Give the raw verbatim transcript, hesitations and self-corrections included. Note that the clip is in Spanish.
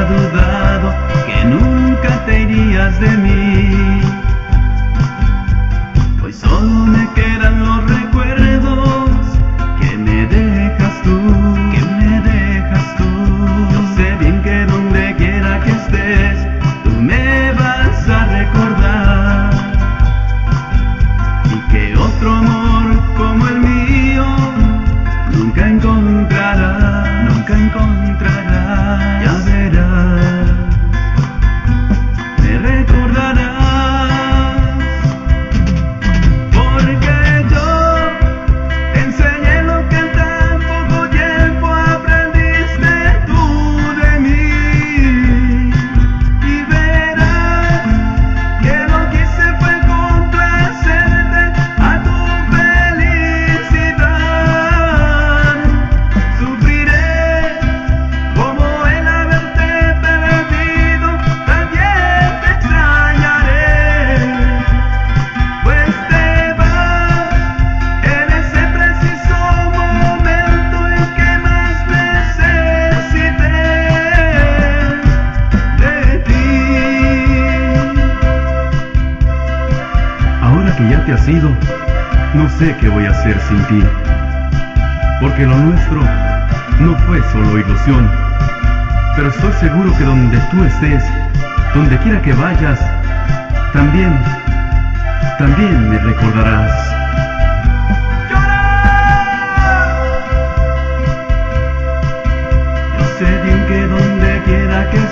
dudado que nunca te irías de mí. Hoy solo me quedan los recuerdos que me dejas tú, que me dejas tú. Yo sé bien que donde quiera que estés, tú me vas a recordar, y que otro amor como el mío nunca encontrarás, nunca encontrarás. Ya verás, me recordarás, porque yo te enseñé lo que en tan poco tiempo aprendiste tú de mí, y verás que lo que hice fue complacerte a tu felicidad. Sufriré como el haberte perdido, también te extrañaré, pues te vas en ese preciso momento en que más necesité de ti. Ahora que ya te has ido, no sé qué voy a hacer sin ti, porque lo nuestro no fue solo ilusión, pero estoy seguro que donde tú estés, donde quiera que vayas, también, también me recordarás. Yo sé bien que donde quiera que